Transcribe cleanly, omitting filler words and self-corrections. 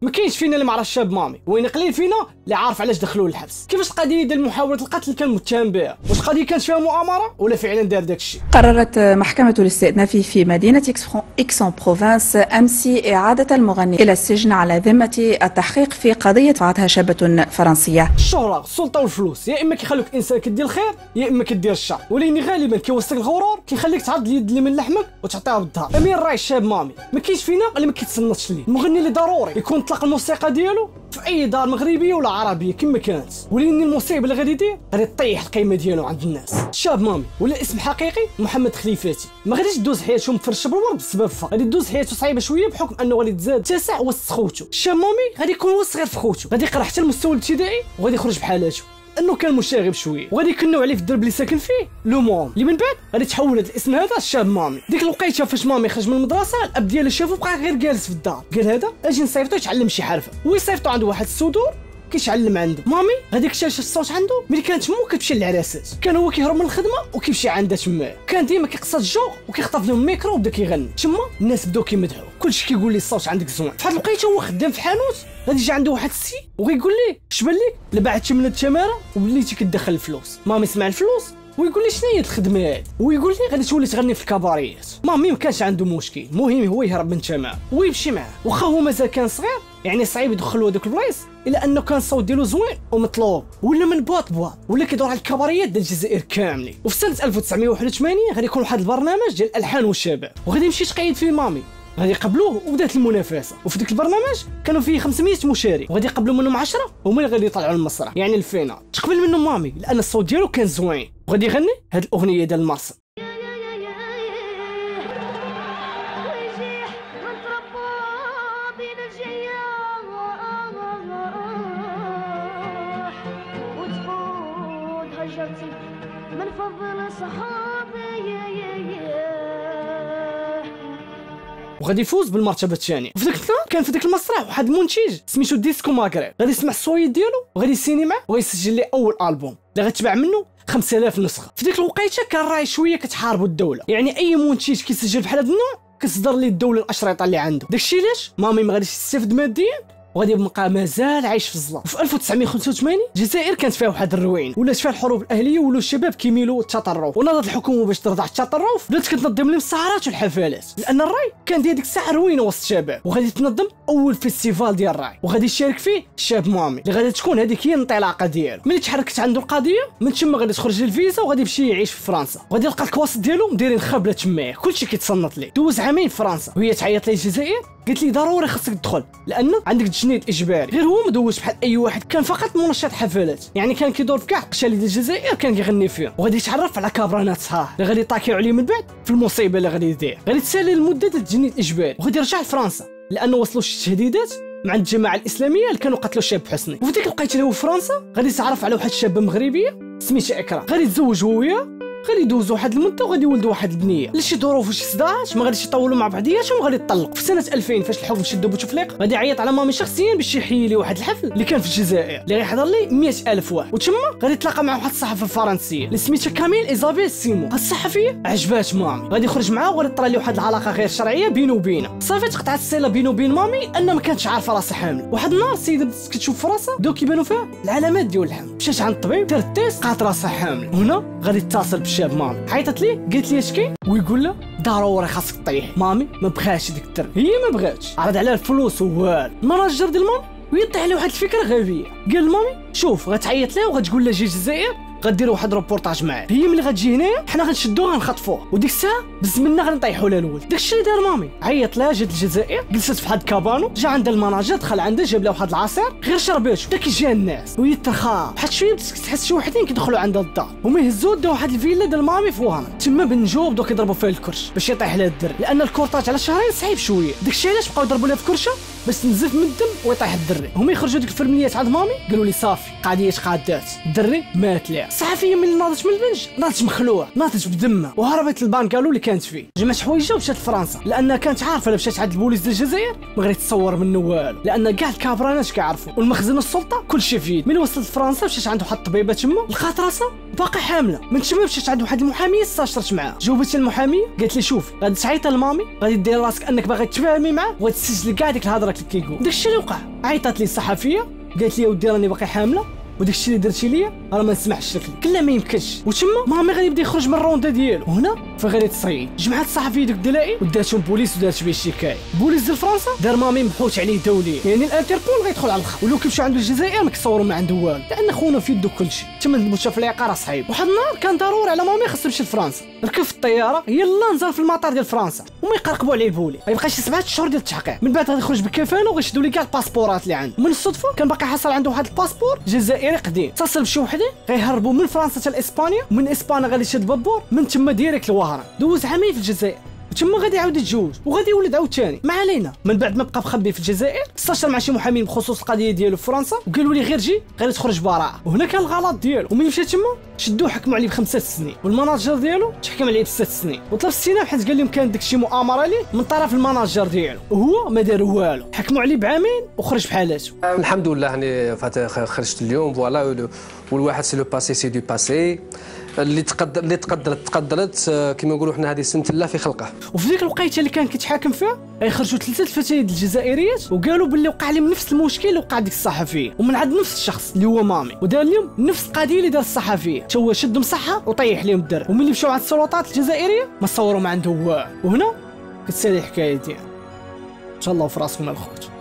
ما كاينش فينا اللي ما عرف الشاب مامي، وين قليل فينا اللي عارف علاش دخلوه للحبس. كيفاش القضيه ديال محاوله القتل كان متهم بها؟ واش القضيه كانت فيها مؤامره ولا فعلا دار داك الشيء؟ قررت محكمة الاستئناف في مدينة إكسون-بروفنس أمس إعادة المغني إلى السجن على ذمة التحقيق في قضية فعلتها شابة فرنسية. الشهرة، السلطة والفلوس يا إما كيخلوك إنسان كدير الخير يا إما كدير الشر، ولكن غالبا كيوصلك الغرور كيخليك تعض اليد اللي من لحمك وتعطيها بالظهر. أمير راي الشاب مامي ما كاينش فينا اللي ما كيتصنتش ليه، المغني اللي ضروري يكون طلق الموسيقى ديالو في اي دار مغربيه ولا عربيه كما كانت، ولكن المصيبه اللي غادي يدير غادي تطيح القيمه ديالو عند الناس. الشاب مامي ولا اسم حقيقي محمد خليفاتي، ما غاديش دوز حياته مفرشه بالورد بسبب فقر، غادي دوز حياته صعيبه شويه بحكم انه غادي تزاد تسع وسط خوتو. الشاب مامي غادي يكون هو الصغير في خوتو، غادي يقرا حتى المستوى الابتدائي وغادي يخرج بحالاته انه كان مشاغب شويه، وغادي يكنوا عليه في الدرب اللي ساكن فيه لو مون، اللي من بعد غادي تحول هذا الاسم هذا الشاب مامي. ديك الوقيته فاش مامي خرج من المدرسه الاب ديالو شافو بقى غير جالس في الدار، قال هذا اجي نصيفطو يتعلم شي حرفه، ويصيفطو عنده واحد الصدور كيتعلم عنده. مامي غادي اكتشف الصوت عنده ملي كانت مو كتمشي للعراسات، كان هو كيهرب من الخدمه وكيمشي عندها تما، كان ديما كيقصد الجوق وكيخطف لهم الميكرو وبدا كيغني تما، الناس بداو كيمدحوه، كلشي كيقول لي الصوت عندك زوين. فواحد الوقيته هو خدام في حانوت، غادي يجي عنده واحد السي وغيقول ليه اش بان لك لا بعتي من التماره ووليتي كتدخل الفلوس. مامي سمع الفلوس ويقول لي شنو هي الخدمه هذه، ويقول لي غادي تولي تغني في الكباريات. مامي ما كانش عنده مشكل، المهم هو يهرب من التماره ويمشي معاه، واخا هو مازال كان صغير يعني صعيب يدخلوا هذوك البلايص، الا انه كان الصوت ديالو زوين ومطلوب، ولا من بواط ولا كيدور على الكباريات ديال الجزائر كاملين. وفي سنه 1981 غادي يكون واحد البرنامج ديال الالحان والشباب، وغادي يمشي تقيد فيه مامي، غادي يقبلوه وبدات المنافسه، وفي ذاك البرنامج كانوا فيه 500 مشارك، وغادي يقبلوا منهم 10 هما اللي غادي يطلعوا للمسرح يعني الفينال. تقبل منه مامي لان الصوت ديالو كان زوين، وغادي يغني هذه الاغنيه ديال المرسى. من فضل صحابي وغادي يفوز بالمرتبه الثانيه. وفي ذاك النهار كان في ذاك المسرح واحد المنتج سميتو ديسكو ماغريب، غادي يسمع الصويت ديالو وغادي يسيني معاه وغيسجل ليه اول البوم اللي غتباع منه 5000 نسخه. في ديك الوقيته كان راي شويه كتحاربوا الدوله، يعني اي منتج كيسجل بحال هذا النوع كتصدر ليه الدوله الاشرطه اللي عنده. داكشي علاش مامي ما غاديش يستافد ماديا وغادي يبقى مازال عايش في الظلام. وفي 1985 الجزائر كانت فيها واحد الروين، ولات فيها الحروب الاهليه ولاو الشباب كيميلوا للتطرف، ونضت الحكومه باش ترضع التطرف بدات كتنظم لهم السهرات والحفلات، لان الراي كان ديال ديك الساعه روينه وسط الشباب، وغادي تنظم اول فيستيفال ديال الراي وغادي يشارك فيه الشاب مامي، اللي غادي تكون هذيك هي الانطلاقه ديالو. ملي تحركت عنده القضيه من تما غادي تخرج الفيزا وغادي يمشي يعيش في فرنسا، وغادي يلقى الكواس ديالو مديرين خبله تمايا، كلشي كيتصنت ليه. دوز عامين في فرنسا وهي تعيط ليه الجزائر، قالت لي ضروري خاصك تدخل لان عندك تجنيد اجباري. غير هو مدوش بحال اي واحد، كان فقط منشط حفلات، يعني كان كيدور في كاع القشالي ديال الجزائر كان كيغني فيهم، وغادي يتعرف على كابرانات صحاح اللي غادي يطاكيو عليه من بعد في المصيبه اللي غادي يدير. غادي تسالي المده ديال التجنيد الاجباري وغادي يرجع لفرنسا لانه وصلوا شي تهديدات مع الجماعه الاسلاميه اللي كانوا قتلوا الشاب حسني. وفي ديك الوقيته اللي هو في فرنسا غادي يتعرف على واحد الشابه مغربيه سميتها اكرام، غادي يتزوج هو وياها، غادي يدوزوا واحد المده وغادي يولدوا واحد البنيه، لشي ظروف وشي صداعات ما غاديش يطولوا مع بعضياتهم وغادي يطلقوا. في سنه 2000 فاش الحكم شدوا بوتفليقه غادي يعيط على مامي شخصيا باش يحيي لي واحد الحفل اللي كان في الجزائر اللي غيحضر ليه 100,000 واحد، وتما غادي يتلاقى مع واحد الصحفيه فرنسيه اللي سميتها كاميل ايزابيل سيمون. هاد الصحفيه عجبات مامي، غادي يخرج معاه وغادي طرا ليه واحد العلاقه غير شرعيه بينه وبينها. صافي تقطعت الصله بينه وبين مامي انها ما كانتش عارفه راسها حامل. واحد النهار السيده بدات كتشوف في راسها بداو كيبانوا فيها العلامات ديال الحمل، مشات عند الطبيب دارت تيست لقات راسها حامل. هنا غادي تتصل بالشاب مامي، عيطت ليه قالت لي اش كاين، ويقول لها ضروري خاصك طيح. مامي ما بغاش ديك الدرب، هي ما بغاتش، عرض عليها الفلوس والو. المناجر ديال مامي ويطيح عليه واحد الفكره غبيه، قال لمامي شوف غتعيط لها وغتقول لها جي الجزائر غديروا واحد روبورتاج معاه، هي ملي غتجي هنايا حنا غنشدوها غنخطفوه، وديك الساعه بزمنا غنطيحوا لها الولد. داكشي اللي دار مامي، عيط لها جات الجزائر جلست في واحد الكابانو، جا عندها المناجر دخل عندها جاب لها واحد العصير غير شرباتو، بدا كيجيها الناس وهي ترخا بحال شويه بدات تحس شي وحدين كيدخلوا عندها الدار، هما يهزوا داو واحد الفيلا ديال مامي في وهران، تما بنجو بداو كيضربوا فيها الكرش باش يطيح لها الدر، لان الكورطاج على شهرين صعيب شويه. داكشي علاش بقاو يضربوا لها في كرشه باش تنزف من الدم ويطيح الدري. هما يخرجوا ديك الفرمليات عند مامي قالوا لي صافي قضيه قادات، الدري مات ليها. الصحفيه ملي ناضت من البنج ناضت مخلوع، ناضت بدمها وهربت للبانكالو اللي كانت فيه، جمعت حوايجها ومشات لفرنسا لانها كانت عارفه الا مشات عند البوليس ديال الجزائر ما غادي تصور منه والو، لان كاع الكابرانات كيعرفوا والمخزن السلطه كلشي في يد. ملي وصلت لفرنسا مشات عند واحد الطبيبه تما لقات راسها باقي حامله، من تما مشات عند واحد المحاميه استشرت معاه، جاوبتها المحاميه قالت لي شوفي غادي تعيطي لمامي غادي ديري راسك انك باغي تفاهمي معاه وغادي تسجلي كاع ديك الهضره راك كيقول. داكشي اللي وقع. عيطات لي الصحفيه قالت لي ودي راني باقي حامله وداك الشيء اللي درتي ليا راه ما نسمحش لك، كلا ما يمكنش. وتما مامي غادي يبدا يخرج من الروندا ديالو، وهنا فغادي تصيد. جمعت الصحفيه دوك الدلائل وداتهم بوليس ودارت به الشكايه. بوليس ديال فرنسا دار مامي محوت عليه دوليا، يعني الانتربول غيدخل على الخط، ولو كيمشيو عند الجزائر ما كيصوروا ما عنده والو، لان خونا في يدو كلشي. تما المتفلقه راه صعيب. واحد النهار كان ضروري على مامي خاص تمشي لفرنسا، ركب في الطياره يلا نزل في المطار ديال فرنسا وما يقرقبوا عليه البولي. غيبقى شي 7 شهور ديال التحقيق، من بعد غادي يخرج بالكفاله وغيشدوا ليه كاع الباسبورات اللي عنده. ومن الصدفه كان باقي حصل عنده واحد الباسبور جزائري قديم، اتصل بشي وحده غيهربوا من فرنسا حتى لاسبانيا، ومن اسبانيا غادي يشد بابور من تما ديريكت لوهران. دوز عامين في الجزائر وتما غادي يعاود يتزوج وغادي يولد عاوتاني. ما علينا. من بعد ما بقى مخبي في الجزائر استشار مع شي محامين بخصوص القضيه ديالو في فرنسا وقالوا لي غير جي غادي تخرج براءه. وهنا كان الغلط ديالو، وملي مشى تما شدوه حكموا عليه ب5 سنين، والماناجر ديالو تحكم عليه ب6 سنين وطلب استئناف حيت قال لهم كان داكشي مؤامره ليه من طرف الماناجر ديالو وهو ما دار والو. حكموا عليه بعامين وخرج بحالاته. الحمد لله يعني خرجت اليوم فوالا. والواحد سي لو باسي سي دو باسي اللي تقدرت كما نقولوا حنا هذه سنه الله في خلقه. وفي ديك الوقيته اللي كان كيتحاكم فيها غيخرجوا 3 الفتيات الجزائريات وقالوا باللي وقع لهم نفس المشكل اللي وقع ديك الصحفيه ومن عند نفس الشخص اللي هو مامي، ودار لهم نفس القضيه اللي دار الصحفيه، حتى هو شدهم صحه وطيح لهم الدرب. وملي مشاو عند السلطات الجزائريه ما صوروا ما عنده والو. وهنا كتسالي الحكايه ديالنا. ان شاء الله في راسكم الخوت.